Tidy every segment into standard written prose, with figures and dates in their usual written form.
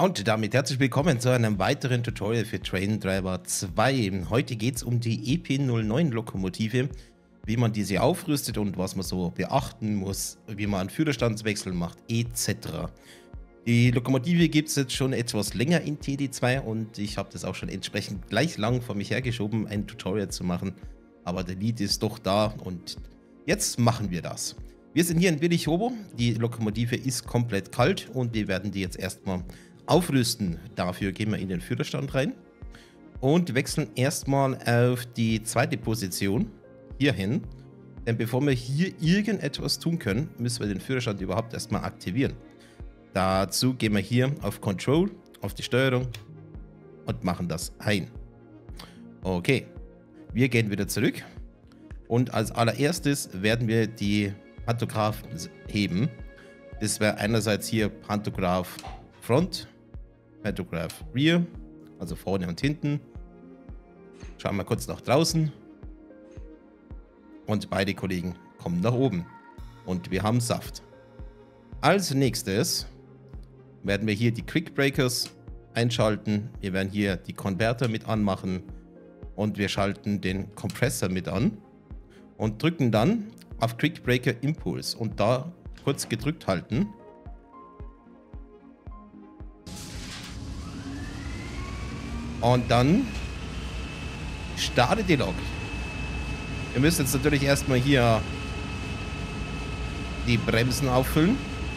Und damit herzlich willkommen zu einem weiteren Tutorial für Train Driver 2. Heute geht es um die EP09 Lokomotive, wie man diese aufrüstet und was man so beachten muss, wie man einen Führerstandswechsel macht, etc. Die Lokomotive gibt es jetzt schon etwas länger in TD2 und ich habe das auch schon entsprechend gleich lang vor mich hergeschoben, ein Tutorial zu machen. Aber der Lead ist doch da und jetzt machen wir das. Wir sind hier in Willig-Hobo, die Lokomotive ist komplett kalt und wir werden die jetzt erstmal aufrüsten. Dafür gehen wir in den Führerstand rein und wechseln erstmal auf die zweite Position hierhin. Denn bevor wir hier irgendetwas tun können, müssen wir den Führerstand überhaupt erstmal aktivieren. Dazu gehen wir hier auf Control, auf die Steuerung und machen das ein. Okay, wir gehen wieder zurück und als allererstes werden wir die Pantographen heben. Das wäre einerseits hier Pantograph Front, Pantograph Rear, also vorne und hinten. Schauen wir kurz nach draußen. Und beide Kollegen kommen nach oben. Und wir haben Saft. Als nächstes werden wir hier die Quick Breakers einschalten. Wir werden hier die Konverter mit anmachen. Und wir schalten den Kompressor mit an. Und drücken dann auf Quick Breaker Impulse. Und da kurz gedrückt halten. Und dann startet die Lok. Wir müssen jetzt natürlich erstmal hier die Bremsen auffüllen.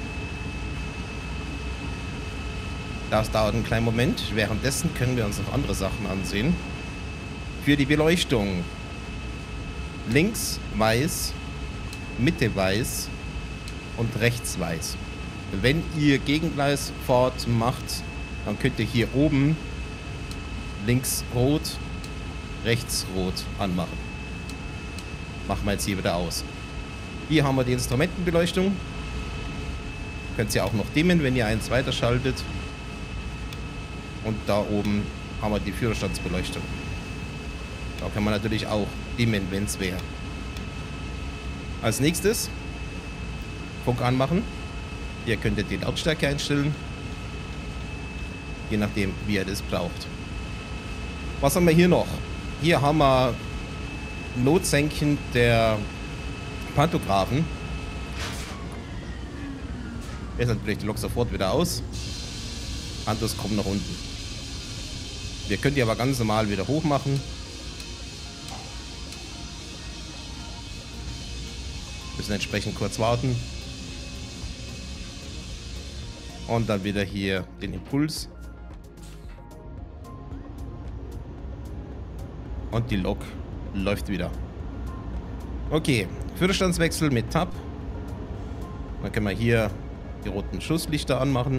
Das dauert einen kleinen Moment. Währenddessen können wir uns noch andere Sachen ansehen. Für die Beleuchtung. Links weiß, Mitte weiß und rechts weiß. Wenn ihr Gegengleisfahrt macht, dann könnt ihr hier oben links rot, rechts rot anmachen. Machen wir jetzt hier wieder aus. Hier haben wir die Instrumentenbeleuchtung. Könnt ihr auch noch dimmen, wenn ihr eins weiter schaltet. Und da oben haben wir die Führerstandsbeleuchtung. Da kann man natürlich auch dimmen, wenn es wäre. Als nächstes Funk anmachen. Hier könnt ihr die Lautstärke einstellen. Je nachdem, wie ihr das braucht. Was haben wir hier noch? Hier haben wir Notsenken der Pantographen. Jetzt natürlich die Lok sofort wieder aus. Pantos kommen nach unten. Wir können die aber ganz normal wieder hoch machen. Müssen entsprechend kurz warten. Und dann wieder hier den Impuls. Und die Lok läuft wieder. Okay, Führerstandswechsel mit Tab. Dann können wir hier die roten Schusslichter anmachen.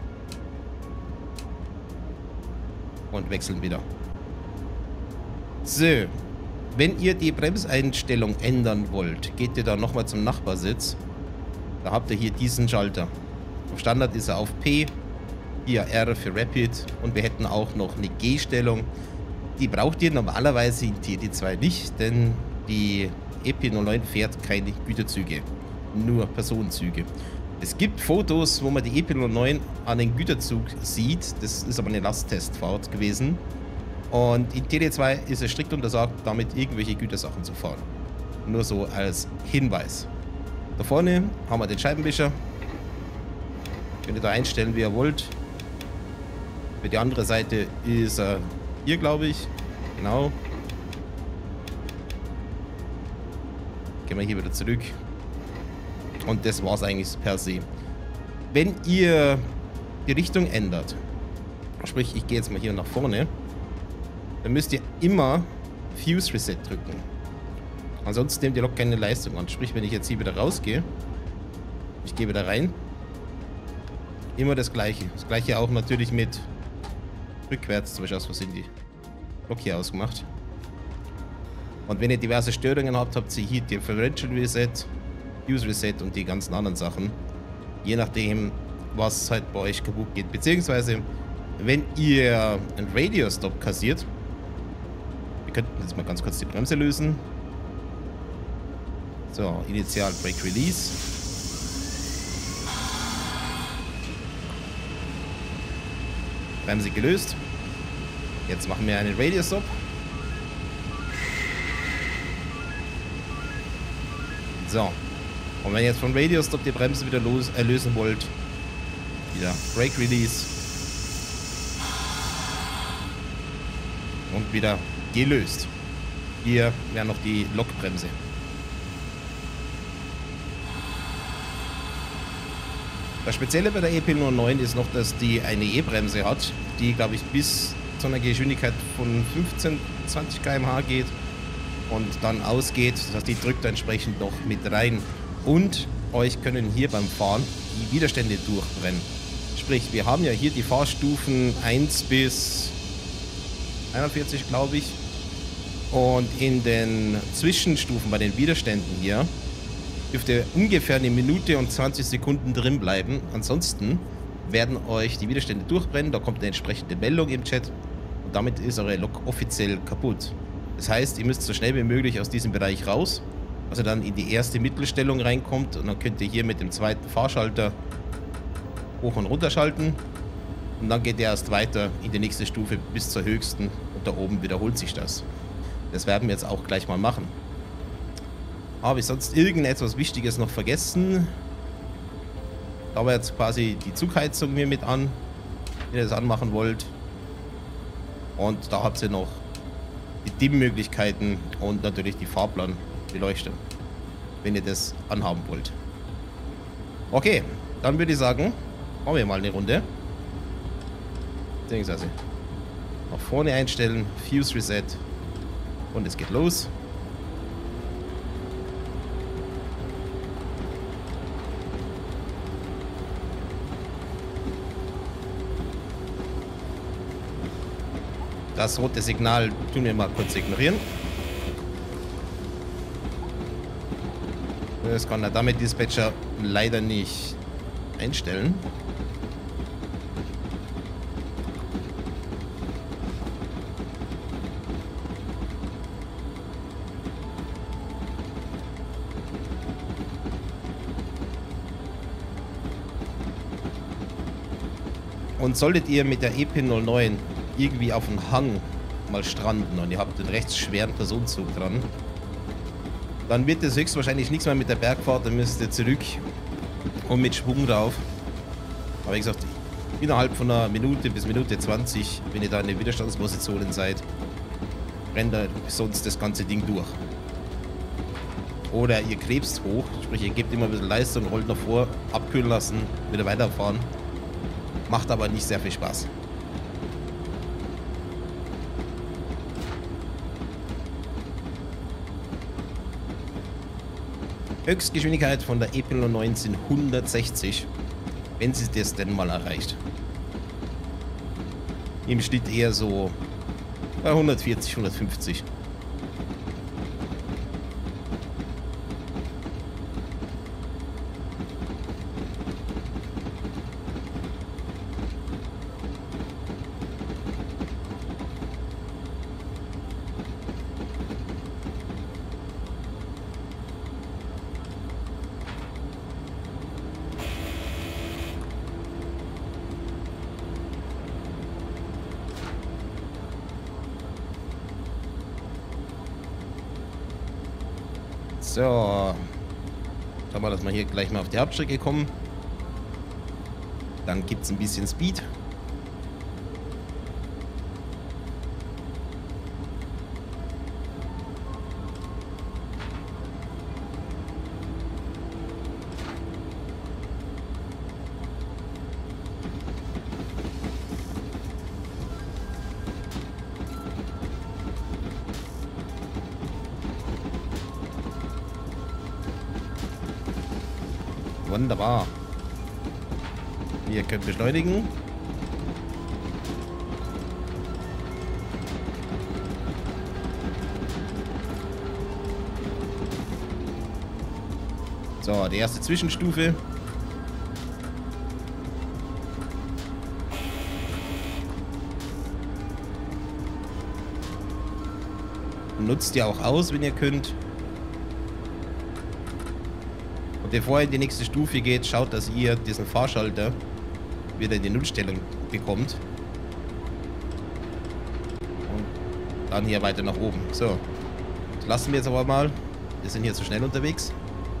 Und wechseln wieder. So, wenn ihr die Bremseinstellung ändern wollt, geht ihr dann nochmal zum Nachbarsitz. Da habt ihr hier diesen Schalter. Auf Standard ist er auf P, hier R für Rapid und wir hätten auch noch eine G-Stellung. Die braucht ihr normalerweise in TD2 nicht, denn die EP09 fährt keine Güterzüge, nur Personenzüge. Es gibt Fotos, wo man die EP09 an den Güterzug sieht, das ist aber eine Lasttestfahrt gewesen. Und in TD2 ist es strikt untersagt, damit irgendwelche Gütersachen zu fahren. Nur so als Hinweis. Da vorne haben wir den Scheibenwischer. Könnt ihr da einstellen, wie ihr wollt. Für die andere Seite ist er hier, glaube ich. Genau. Gehen wir hier wieder zurück. Und das war es eigentlich per se. Wenn ihr die Richtung ändert, sprich, ich gehe jetzt mal hier nach vorne, dann müsst ihr immer Fuse Reset drücken. Ansonsten nimmt die Lok keine Leistung an. Sprich, wenn ich jetzt hier wieder rausgehe, ich gehe wieder rein, immer das Gleiche. Das Gleiche auch natürlich mit rückwärts, zum Beispiel aus Versehen die Lok hier ausgemacht. Und wenn ihr diverse Störungen habt, habt ihr hier Differential Reset, Fuse Reset und die ganzen anderen Sachen. Je nachdem, was halt bei euch kaputt geht. Beziehungsweise, wenn ihr einen Radio Stop kassiert, wir könnten jetzt mal ganz kurz die Bremse lösen. So, Initial Brake Release. Bremse gelöst. Jetzt machen wir einen Radius Stop. So. Und wenn ihr jetzt von Radius Stop die Bremse wieder lösen wollt, wieder Brake Release. Und wieder gelöst. Hier wäre noch die Lokbremse. Das Spezielle bei der EP09 ist noch, dass die eine E-Bremse hat, die, glaube ich, bis zu einer Geschwindigkeit von 15, 20 km/h geht und dann ausgeht. Das heißt, die drückt entsprechend noch mit rein. Und euch können hier beim Fahren die Widerstände durchbrennen. Sprich, wir haben ja hier die Fahrstufen 1 bis 41, glaube ich. Und in den Zwischenstufen bei den Widerständen hier dürfte ungefähr eine Minute und 20 Sekunden drin bleiben. Ansonsten werden euch die Widerstände durchbrennen. Da kommt eine entsprechende Meldung im Chat. Und damit ist eure Lok offiziell kaputt. Das heißt, ihr müsst so schnell wie möglich aus diesem Bereich raus. Also dann in die erste Mittelstellung reinkommt. Und dann könnt ihr hier mit dem zweiten Fahrschalter hoch und runter schalten. Und dann geht ihr erst weiter in die nächste Stufe bis zur höchsten. Und da oben wiederholt sich das. Das werden wir jetzt auch gleich mal machen. Habe ich sonst irgendetwas Wichtiges noch vergessen? Da war jetzt quasi die Zugheizung mir mit an, wenn ihr das anmachen wollt. Und da habt ihr noch die Dimm-Möglichkeiten und natürlich die Fahrplanbeleuchtung, wenn ihr das anhaben wollt. Okay, dann würde ich sagen, machen wir mal eine Runde. Beziehungsweise nach vorne einstellen, Fuse Reset und es geht los. Das rote Signal tun wir mal kurz ignorieren. Das kann der damit Dispatcher leider nicht einstellen. Und solltet ihr mit der EP09 irgendwie auf den Hang mal stranden und ihr habt einen recht schweren Personenzug dran, dann wird das höchstwahrscheinlich nichts mehr mit der Bergfahrt, dann müsst ihr zurück und mit Schwung drauf. Aber wie gesagt, innerhalb von einer Minute bis Minute 20, wenn ihr da in den Widerstandspositionen seid, rennt da sonst das ganze Ding durch. Oder ihr krebst hoch, sprich ihr gebt immer ein bisschen Leistung, rollt nach vor, abkühlen lassen, wieder weiterfahren. Macht aber nicht sehr viel Spaß. Höchstgeschwindigkeit von der EP09 sind 160, wenn sie das denn mal erreicht. Im Schnitt eher so bei 140, 150. So, schauen wir, dass wir hier gleich mal auf die Hauptstrecke kommen. Dann gibt es ein bisschen Speed. Wunderbar. Ihr könnt beschleunigen. So, die erste Zwischenstufe. Nutzt ihr auch aus, wenn ihr könnt. Und bevor ihr in die nächste Stufe geht, schaut, dass ihr diesen Fahrschalter wieder in die Nullstellung bekommt. dann hier weiter nach oben. So, das lassen wir jetzt aber mal. Wir sind hier zu schnell unterwegs.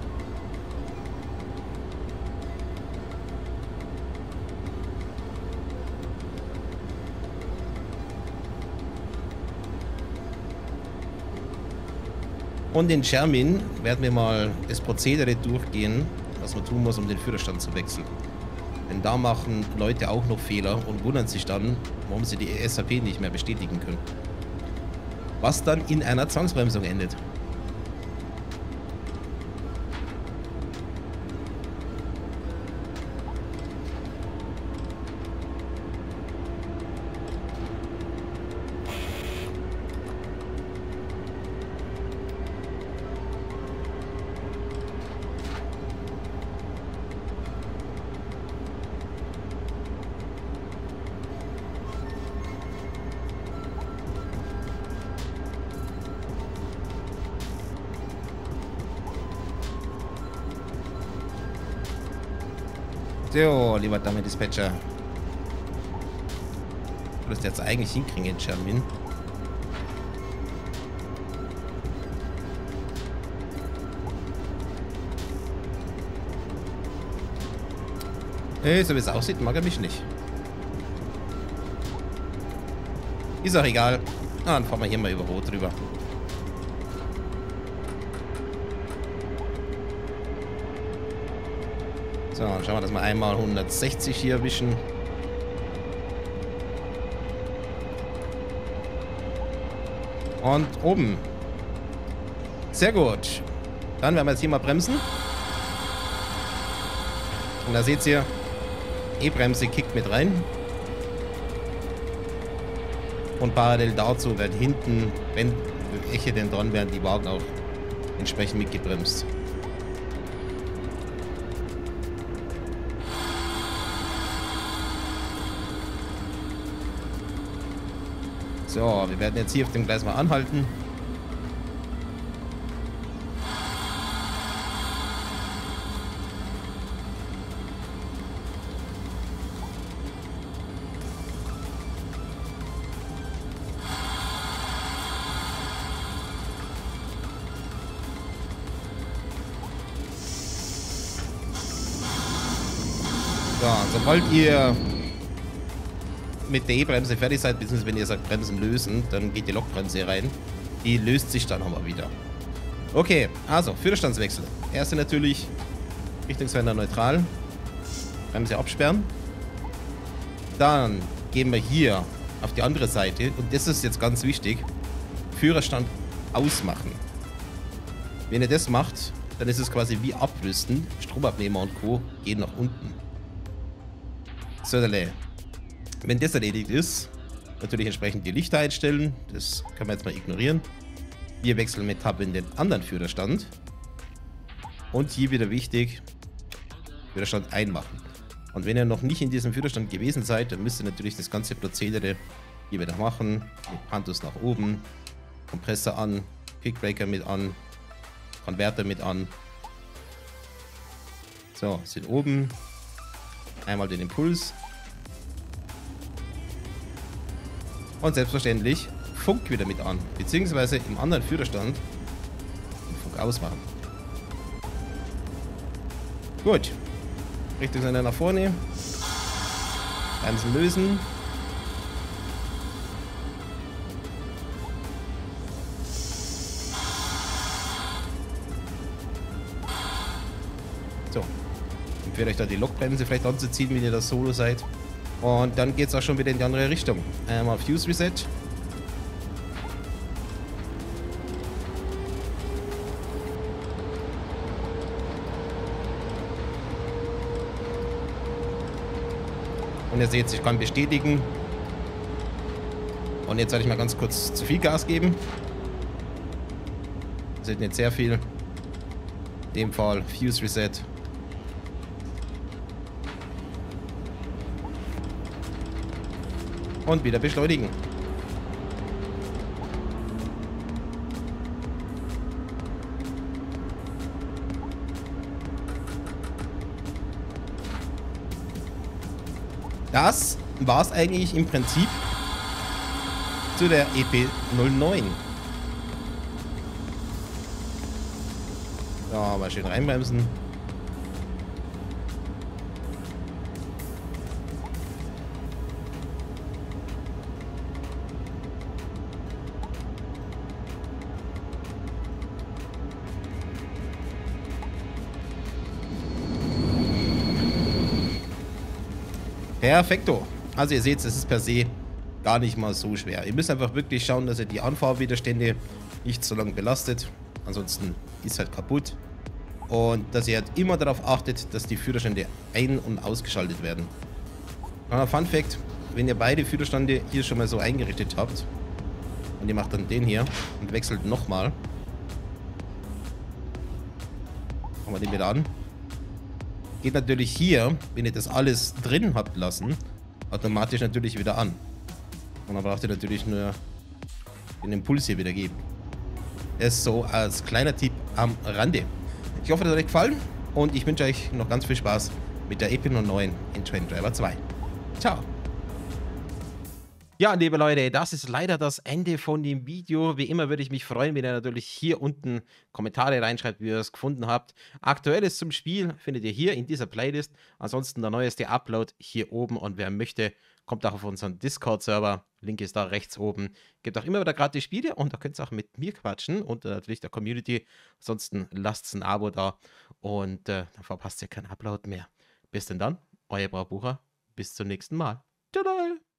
Und in Shermin werden wir mal das Prozedere durchgehen, was man tun muss, um den Führerstand zu wechseln. Denn da machen Leute auch noch Fehler und wundern sich dann, warum sie die SAP nicht mehr bestätigen können. Was dann in einer Zwangsbremsung endet. So, lieber Dame-Dispatcher. Du wirst jetzt eigentlich hinkriegen in Shermin. So wie es aussieht, mag er mich nicht. Ist auch egal. Dann fahren wir hier mal über Rot drüber. So, dann schauen wir, dass wir einmal 160 hier erwischen. Und oben. Sehr gut. Dann werden wir jetzt hier mal bremsen. Und da seht ihr, E-Bremse kickt mit rein. Und parallel dazu werden hinten, wenn Eche denn dran wären, die Wagen auch entsprechend mitgebremst. So, wir werden jetzt hier auf dem Gleis mal anhalten. So, sobald ihr mit der E-Bremse fertig seid, beziehungsweise wenn ihr sagt Bremsen lösen, dann geht die Lokbremse rein. Die löst sich dann aber wieder. Okay, also Führerstandswechsel. Erste natürlich Richtungswender neutral. Bremse absperren. Dann gehen wir hier auf die andere Seite und das ist jetzt ganz wichtig. Führerstand ausmachen. Wenn ihr das macht, dann ist es quasi wie abrüsten. Stromabnehmer und Co. gehen nach unten. So, wenn das erledigt ist, natürlich entsprechend die Lichter einstellen. Das können wir jetzt mal ignorieren. Wir wechseln mit Tab in den anderen Führerstand. Und hier wieder wichtig, Führerstand einmachen. Und wenn ihr noch nicht in diesem Führerstand gewesen seid, dann müsst ihr natürlich das ganze Prozedere hier wieder machen. Mit Pantus nach oben, Kompressor an, Kickbreaker mit an, Konverter mit an. So, sind oben. Einmal den Impuls. Und selbstverständlich Funk wieder mit an. Beziehungsweise im anderen Führerstand den Funk ausmachen. Gut. Richtungswender nach vorne. Bremsen lösen. So. Empfehle euch da die Lokbremse vielleicht anzuziehen, wenn ihr das Solo seid. Und dann geht es auch schon wieder in die andere Richtung. Einmal Fuse Reset. Und ihr seht, ich kann bestätigen. Und jetzt werde ich mal ganz kurz zu viel Gas geben. Ihr seht nicht sehr viel. In dem Fall Fuse Reset. Und wieder beschleunigen. Das war es eigentlich im Prinzip. zu der EP09. Ja, mal schön reinbremsen. Perfekto. Also ihr seht, es ist per se gar nicht mal so schwer. Ihr müsst einfach wirklich schauen, dass ihr die Anfahrwiderstände nicht so lange belastet. Ansonsten ist halt kaputt. Und dass ihr halt immer darauf achtet, dass die Führerstände ein- und ausgeschaltet werden. Fun Fact, wenn ihr beide Führerstände hier schon mal so eingerichtet habt und ihr macht dann den hier und wechselt nochmal. Machen wir den wieder an. Geht natürlich hier, wenn ihr das alles drin habt lassen, automatisch natürlich wieder an. Und dann braucht ihr natürlich nur den Impuls hier wieder geben. Das ist so als kleiner Tipp am Rande. Ich hoffe, das hat euch gefallen und ich wünsche euch noch ganz viel Spaß mit der EP09 in Train Driver 2. Ciao. Ja, liebe Leute, das ist leider das Ende von dem Video. Wie immer würde ich mich freuen, wenn ihr natürlich hier unten Kommentare reinschreibt, wie ihr es gefunden habt. Aktuelles zum Spiel findet ihr hier in dieser Playlist. Ansonsten der neueste Upload hier oben und wer möchte, kommt auch auf unseren Discord-Server. Link ist da rechts oben. Gibt auch immer wieder gratis Spiele und da könnt ihr auch mit mir quatschen und natürlich der Community. Ansonsten lasst ein Abo da und dann verpasst ihr keinen Upload mehr. Bis denn dann, euer Braubucher. Bis zum nächsten Mal. Ciao.